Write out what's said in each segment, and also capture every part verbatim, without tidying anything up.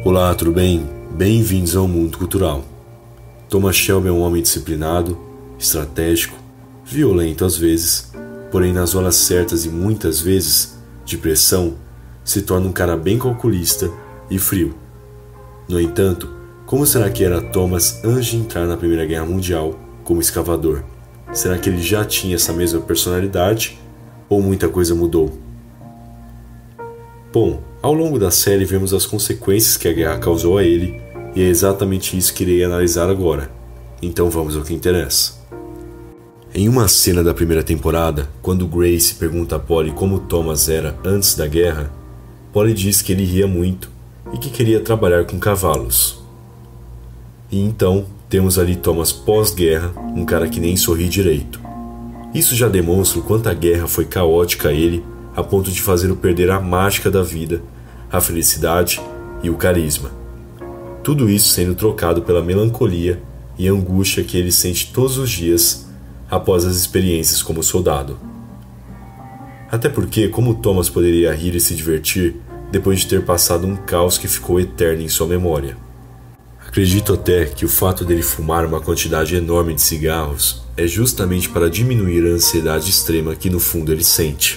Olá, tudo bem? Bem-vindos ao Mundo Cultural. Thomas Shelby é um homem disciplinado, estratégico, violento às vezes, porém nas horas certas e muitas vezes, de pressão, se torna um cara bem calculista e frio. No entanto, como será que era Thomas antes de entrar na Primeira Guerra Mundial como escavador? Será que ele já tinha essa mesma personalidade ou muita coisa mudou? Bom, ao longo da série vemos as consequências que a guerra causou a ele e é exatamente isso que irei analisar agora. Então vamos ao que interessa. Em uma cena da primeira temporada, quando Grace pergunta a Polly como Thomas era antes da guerra, Polly diz que ele ria muito e que queria trabalhar com cavalos. E então temos ali Thomas pós-guerra, um cara que nem sorri direito. Isso já demonstra o quanto a guerra foi caótica a ele, a ponto de fazê-lo perder a mágica da vida, a felicidade e o carisma. Tudo isso sendo trocado pela melancolia e angústia que ele sente todos os dias após as experiências como soldado. Até porque, como Thomas poderia rir e se divertir depois de ter passado um caos que ficou eterno em sua memória? Acredito até que o fato dele fumar uma quantidade enorme de cigarros é justamente para diminuir a ansiedade extrema que no fundo ele sente.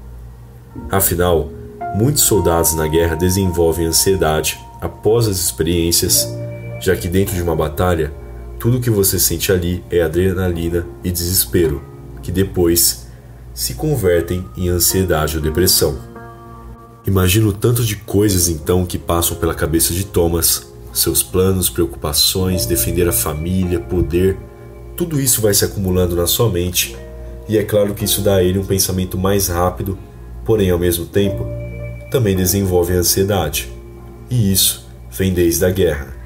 Afinal, muitos soldados na guerra desenvolvem ansiedade após as experiências, já que dentro de uma batalha, tudo que você sente ali é adrenalina e desespero, que depois se convertem em ansiedade ou depressão. Imagina o tanto de coisas então que passam pela cabeça de Thomas, seus planos, preocupações, defender a família, poder, tudo isso vai se acumulando na sua mente, e é claro que isso dá a ele um pensamento mais rápido, porém ao mesmo tempo, também desenvolve a ansiedade. E isso vem desde a guerra.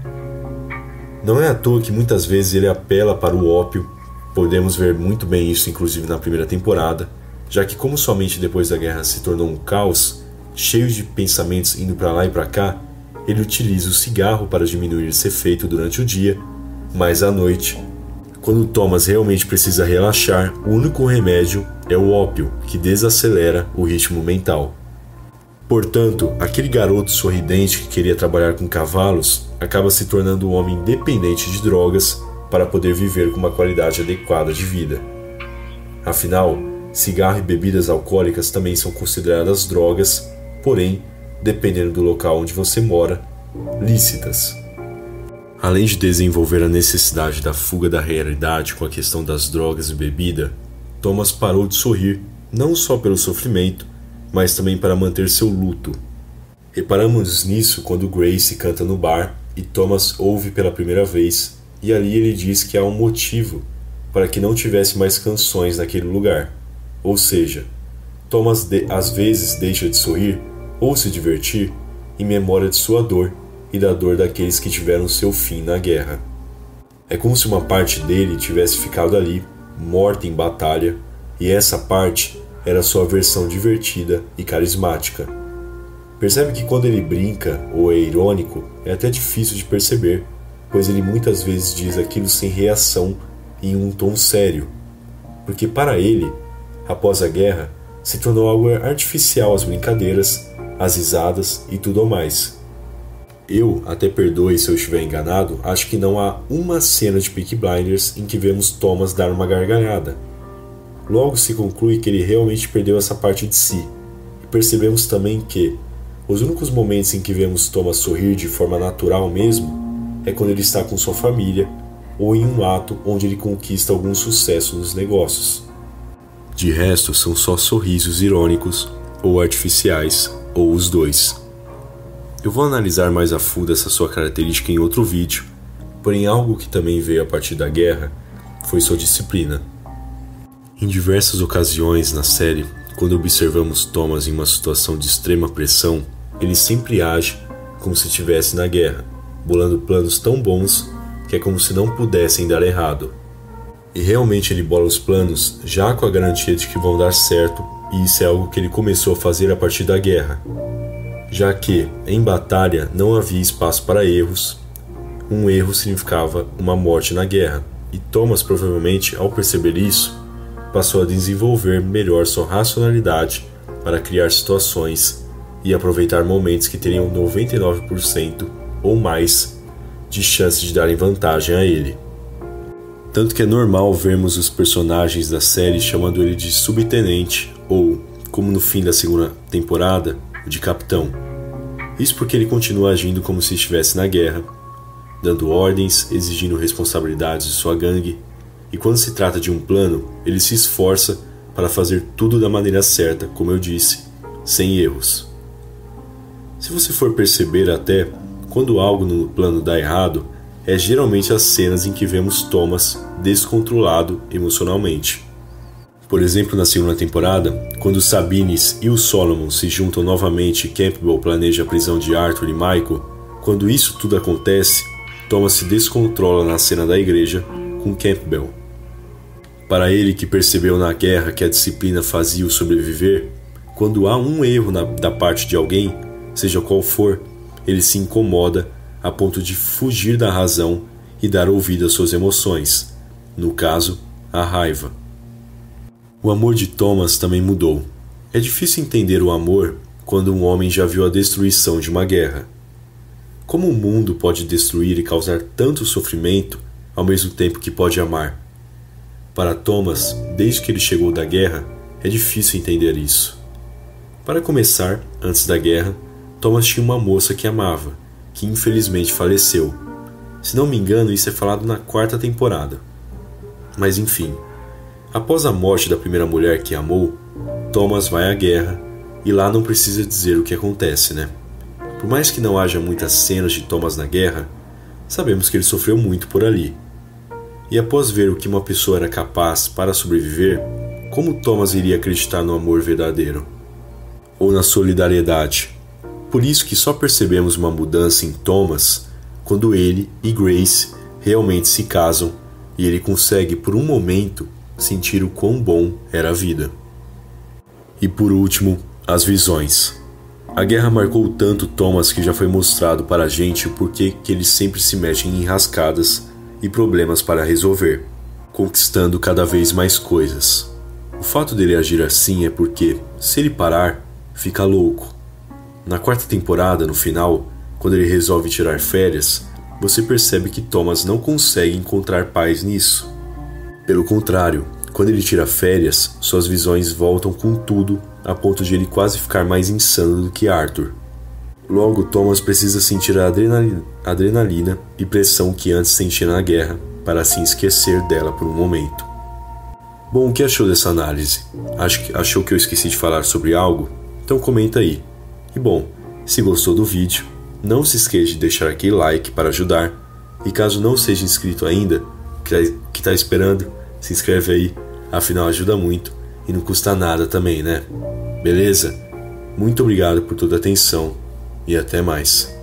Não é à toa que muitas vezes ele apela para o ópio, podemos ver muito bem isso inclusive na primeira temporada, já que como somente depois da guerra se tornou um caos, cheio de pensamentos indo para lá e para cá, ele utiliza o cigarro para diminuir esse efeito durante o dia, mas à noite, quando Thomas realmente precisa relaxar, o único remédio é o ópio, que desacelera o ritmo mental. Portanto, aquele garoto sorridente que queria trabalhar com cavalos acaba se tornando um homem dependente de drogas para poder viver com uma qualidade adequada de vida. Afinal, cigarro e bebidas alcoólicas também são consideradas drogas, porém, dependendo do local onde você mora, lícitas. Além de desenvolver a necessidade da fuga da realidade com a questão das drogas e bebida, Thomas parou de sorrir, não só pelo sofrimento, mas também para manter seu luto. Reparamos nisso quando Grace canta no bar e Thomas ouve pela primeira vez, e ali ele diz que há um motivo para que não tivesse mais canções naquele lugar. Ou seja, Thomas de, às vezes deixa de sorrir ou se divertir em memória de sua dor e da dor daqueles que tiveram seu fim na guerra. É como se uma parte dele tivesse ficado ali, morta em batalha, e essa parte era sua versão divertida e carismática. Percebe que quando ele brinca ou é irônico, é até difícil de perceber, pois ele muitas vezes diz aquilo sem reação e em um tom sério, porque para ele, após a guerra, se tornou algo artificial as brincadeiras, as risadas e tudo mais. Eu, até perdoe se eu estiver enganado, acho que não há uma cena de Peaky Blinders em que vemos Thomas dar uma gargalhada. Logo se conclui que ele realmente perdeu essa parte de si. E percebemos também que os únicos momentos em que vemos Thomas sorrir de forma natural mesmo é quando ele está com sua família ou em um ato onde ele conquista algum sucesso nos negócios. De resto, são só sorrisos irônicos ou artificiais, ou os dois. Eu vou analisar mais a fundo essa sua característica em outro vídeo, porém algo que também veio a partir da guerra foi sua disciplina. Em diversas ocasiões na série, quando observamos Thomas em uma situação de extrema pressão, ele sempre age como se estivesse na guerra, bolando planos tão bons que é como se não pudessem dar errado. E realmente ele bola os planos já com a garantia de que vão dar certo, e isso é algo que ele começou a fazer a partir da guerra, já que, em batalha, não havia espaço para erros. Um erro significava uma morte na guerra, e Thomas provavelmente, ao perceber isso, passou a desenvolver melhor sua racionalidade para criar situações e aproveitar momentos que teriam noventa e nove por cento ou mais de chance de darem vantagem a ele. Tanto que é normal vermos os personagens da série chamando ele de subtenente ou, como no fim da segunda temporada, de capitão. Isso porque ele continua agindo como se estivesse na guerra, dando ordens, exigindo responsabilidades de sua gangue, e quando se trata de um plano, ele se esforça para fazer tudo da maneira certa, como eu disse, sem erros. Se você for perceber até, quando algo no plano dá errado, é geralmente as cenas em que vemos Thomas descontrolado emocionalmente. Por exemplo, na segunda temporada, quando os Sabines e o Solomon se juntam novamente e Campbell planeja a prisão de Arthur e Michael, quando isso tudo acontece, Thomas se descontrola na cena da igreja com Campbell. Para ele, que percebeu na guerra que a disciplina fazia-o sobreviver, quando há um erro na, da parte de alguém, seja qual for, ele se incomoda a ponto de fugir da razão e dar ouvido às suas emoções, no caso, a raiva. O amor de Thomas também mudou. É difícil entender o amor quando um homem já viu a destruição de uma guerra. Como o mundo pode destruir e causar tanto sofrimento ao mesmo tempo que pode amar? Para Thomas, desde que ele chegou da guerra, é difícil entender isso. Para começar, antes da guerra, Thomas tinha uma moça que amava, que infelizmente faleceu. Se não me engano, isso é falado na quarta temporada. Mas enfim, após a morte da primeira mulher que amou, Thomas vai à guerra, e lá não precisa dizer o que acontece, né? Por mais que não haja muitas cenas de Thomas na guerra, sabemos que ele sofreu muito por ali. E após ver o que uma pessoa era capaz para sobreviver, como Thomas iria acreditar no amor verdadeiro? Ou na solidariedade? Por isso que só percebemos uma mudança em Thomas quando ele e Grace realmente se casam e ele consegue por um momento sentir o quão bom era a vida. E por último, as visões. A guerra marcou tanto Thomas que já foi mostrado para a gente o porquê que ele sempre se mete em enrascadas e problemas para resolver, conquistando cada vez mais coisas. O fato dele agir assim é porque, se ele parar, fica louco. Na quarta temporada, no final, quando ele resolve tirar férias, você percebe que Thomas não consegue encontrar paz nisso. Pelo contrário, quando ele tira férias, suas visões voltam com tudo, a ponto de ele quase ficar mais insano do que Arthur. Logo, Thomas precisa sentir a adrenalina, adrenalina e pressão que antes sentia na guerra, para assim esquecer dela por um momento. Bom, o que achou dessa análise? Achou que eu esqueci de falar sobre algo? Então comenta aí. E bom, se gostou do vídeo, não se esqueça de deixar aquele like para ajudar. E caso não seja inscrito ainda, que está esperando, se inscreve aí, afinal ajuda muito e não custa nada também, né? Beleza? Muito obrigado por toda a atenção e até mais.